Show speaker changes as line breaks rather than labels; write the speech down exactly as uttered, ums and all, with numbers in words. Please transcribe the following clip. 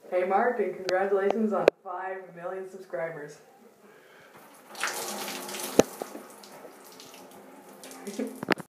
Hey Mark, and congratulations on five million subscribers.